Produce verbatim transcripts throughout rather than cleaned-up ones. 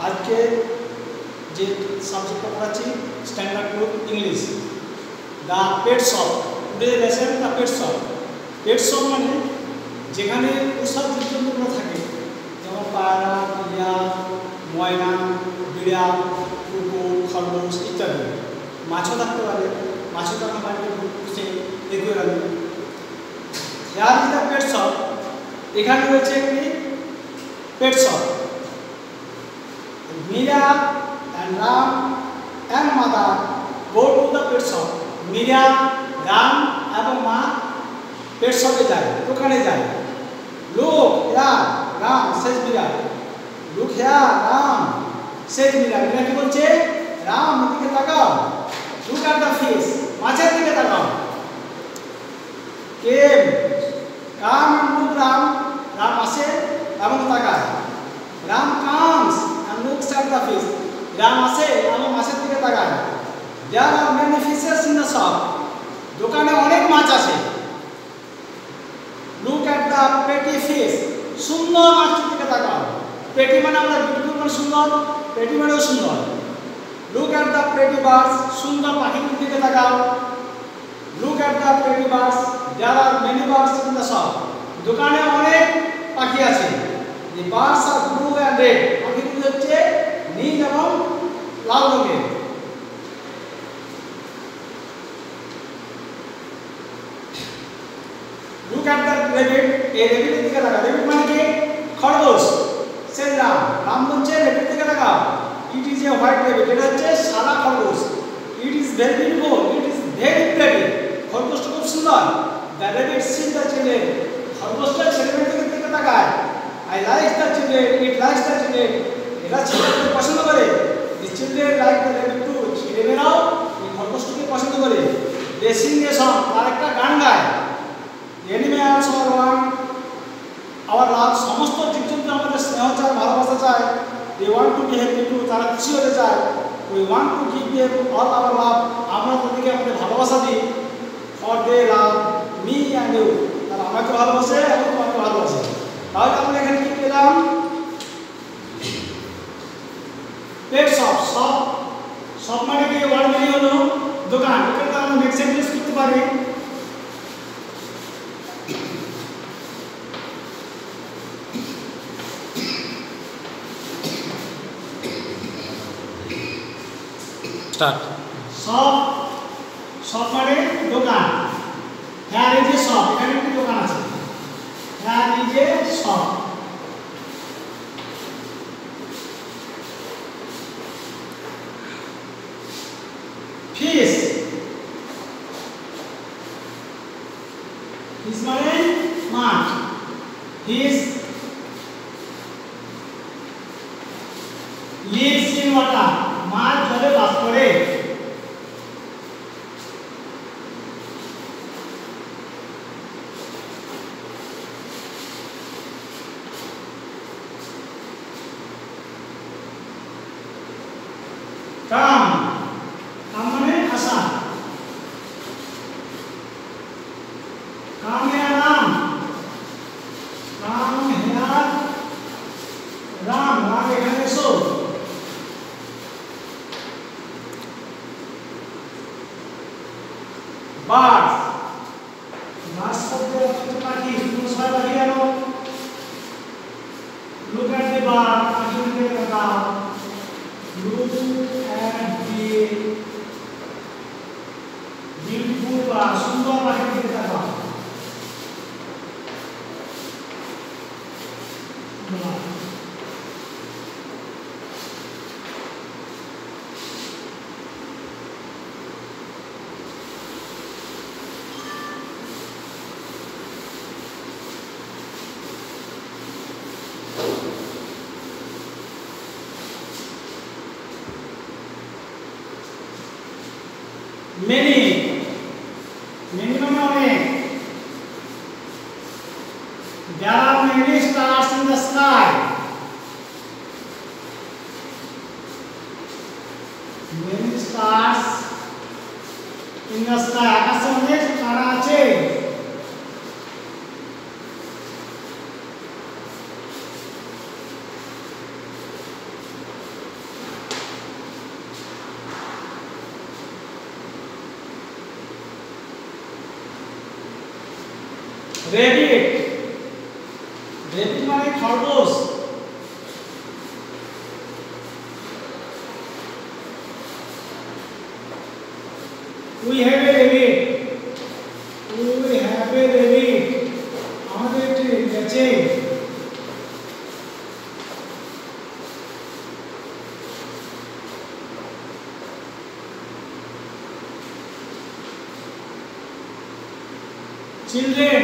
आज के যে সাবজেক্টটা পড়াচ্ছি standard group English the pet shop today lesson the pet shop pet shop মানে যেখানে পোষা জীবজন্তুগুলো থাকে যেমন পায়রা টিয়া ময়না বিড়াল কুকুর খরগোশ ইত্যাদি মাছও থাকতে পারে মাছও থাকা বাড়িতে পুষে এগুলো here is the pet shop এখানে রয়েছে একটি pet shop Mira and Ram and mother go to the pet shop. Mira, Ram এবং মা পেট শপে যায় দোকানে যায় Look here, Ram says Mira. Look here, Ram says Mira. Mira কি বলছে রাম এদিকে তাকাও Look at the fish. মাছের দিকে তাকাও Came, come and look Ram. Ram আসে এবং তাকায় Ram comes and looks at the fish. Ram আসে এবং মাছের দিকে তাকায় There are many fishes in the shop. দোকানে অনেক মাছ আছে Look at the pretty fish. সুন্দর মাছটির দিকে তাকাও pretty মানে আমরা বিউটিফুল মানে সুন্দর pretty মানেও সুন্দর Look at the pretty birds. সুন্দর পাখির দিকে তাকাও Look at the pretty birds. There are many birds in the shop. দোকানে অনেক পাখি আছে The birds are blue and red. পাখিগুলো হচ্ছে নীল এবং লাল রঙের Look at the rabbit. এই rabbit দিকে তাকাও rabbit মানে কি খরগোশ সে রাম রাম বলছে rabbit দিকে তাকাও It is a white rabbit. এটা হচ্ছে সাদা খরগোশ It is very beautiful. It is very pretty. খরগোশটা খুব সুন্দর The rabbit sees the children. খরগোশটা ছেলেমেয়েদের দিকে তাকায় I like the children. It likes the children. এরা ছেলেদের পছন্দ করে The children like the rabbit too. ছেলেমেয়েরাও এই খরগোশটাকে পছন্দ করে They sing a song. আর একটা গান গায় Animals are one. Our love. সমস্ত জীবজন্তু আমাদের স্নেহ চায় ভালোবাসা চায় They want to be happy too. তারা খুশি হতে চায় We want to give them all our love. আমরা তাদেরকে আমাদের ভালোবাসা দিই For they love me and you. তারা আমাকে ভালোবাসে এবং তোমাকে ভালোবাসে তাহলে আমরা এখানে কি পেলাম পেট শপ শপ শপ মানে কি ওয়ার্ড মানে হলো দোকান এটাকে আমরা নেক্সট সেন্টেন্স করতে পারি স্টার্ট শপ শপ মানে দোকান হ্যাঁ এই যে শপ এখানে একটি দোকান আছে হ্যাঁ এই যে শপ ফিশ ফিশ মানে মাছ ফিশ lives in water মাছ জলে বাস করে Come. Come মানে আসা Come here Ram. Come here Ram. Ram এখানে এসো Birds. Birds শব্দের অর্থ হচ্ছে পাখি তোমরা সবাই পাখি জানো Look at the bird. পাখির দিকে তাকাও Look at the beautiful bird. সুন্দর পাখির দিকে তাকাও Many. Many মানে অনেক There are many stars in the sky. Many stars in the sky. আকাশে অনেক তারা আছে rabbit, rabbit মানে খরগোশ। We have a rabbit, we have a rabbit, আমাদের একটি rabbit আছে। Children,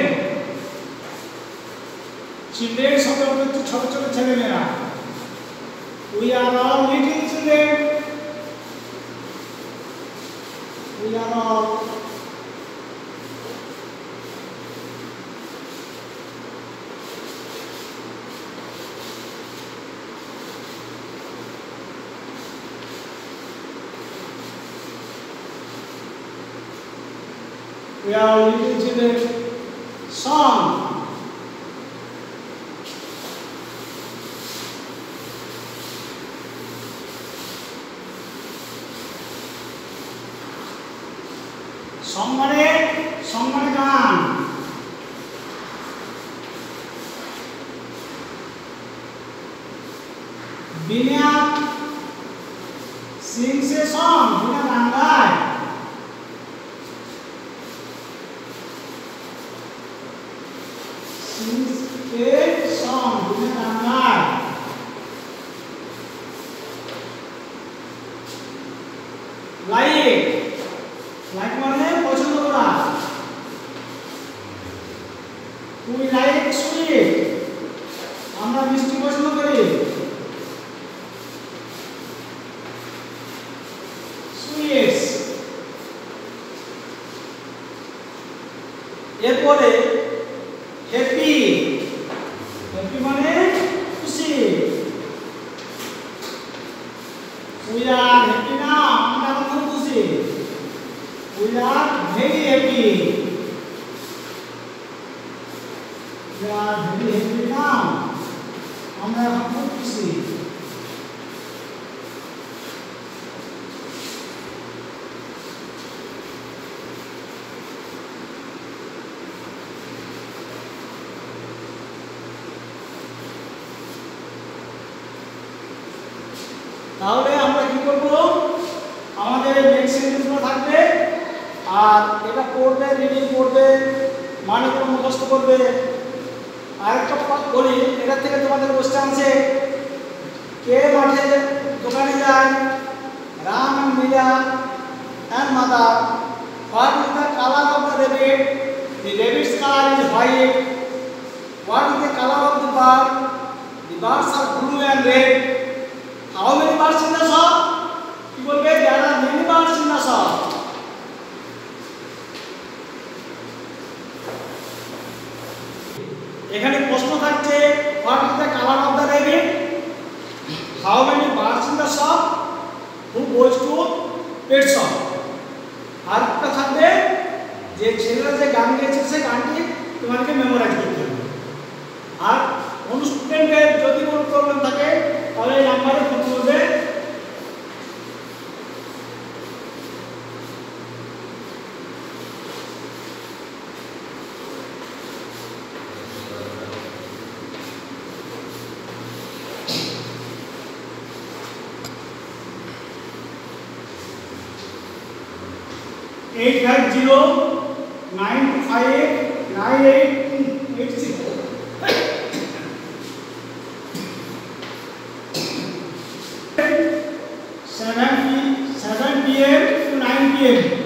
children শব্দ হচ্ছে ছোট ছোট ছেলেমেয়েরা। We are all little children, we are all we are little children. Song, song মানে song মানে গান। বিনা sings a song, বিনা গান গায়। sings a song, বিনা গান গায়। like, like মানে পছন্দ করা। we like sweet, আমরা মিষ্টি পছন্দ করি। sweets, এরপরে happy, happy মানে খুশি। we are happy now, আমরা খুব খুশি। we are very happy, we are very happy now, আমরা খুব খুশি। তাহলে আমরা কি করব, আমাদের নেক্সট সেন্টেন্সগুলো থাকবে আর এটা পড়বে, রিডিং করবে, মানেগুলো মুখস্থ করবে। আরেকটা বলি, এটা থেকে তোমাদের কোশ্চেন আছে, কে মাঠে দোকানে যায়? Ram and Mira and mother. What is the color of the rabbit? The rabbit's color is white. What is the color of the bird? The birds are blue and red. How many birds in the shop? কি বলবে? There are many birds in the shop. এখানে প্রশ্ন থাকছে, what is the color of the rabbit? How many birds in the shop? Who goes to pet shop? আর একটা থাকবে যে ছেলেরা যে গান গেয়েছে সেই গানটি তোমাকে মেমোরাইজ করতে হবে। আর কোন স্টুডেন্টের যদি কোনো প্রবলেম থাকে তাহলে এই নাম্বারে ফোন করবে। eight five zero nine two five nine eight eight six seven p m to nine p m